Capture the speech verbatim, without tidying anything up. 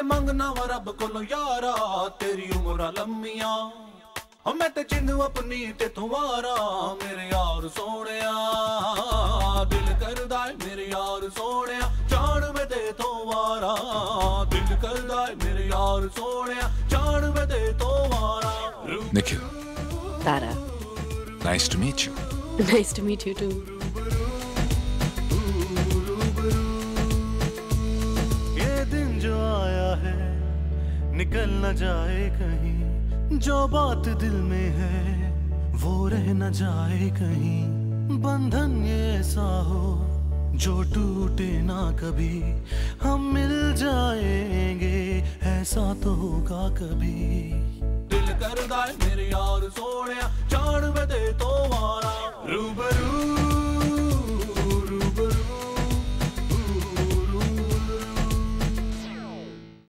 ते मंगना वा रब कोलो यारा तेरी उम्र लम्मियां ओ मैं ते चिन्नू अपनी ते तुम्हारा मेरे यार सोहणिया दिल करदा है मेरे यार सोहणिया जान मैं ते तुम्हारा दिल करदा है मेरे यार सोहणिया जान मैं ते तुम्हारा Nikhil, Tara. nice to meet you. Nice to meet you too. ये दिन जो आया है निकल न जाए कहीं जो बात दिल में है वो रह न जाए कहीं बंधन ये ऐसा हो जो टूटे ना कभी हम मिल जाएंगे ऐसा तो होगा कभी दिल करदा है मेरे यार सोहणिया जान मैं ते तुम्हारा रूबरू